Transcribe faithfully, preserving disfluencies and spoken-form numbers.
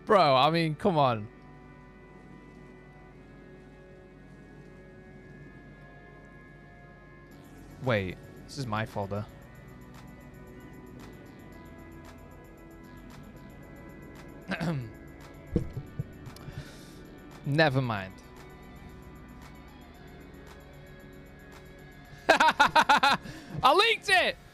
Bro, I mean, come on. Wait, this is my folder. Never mind. I leaked it!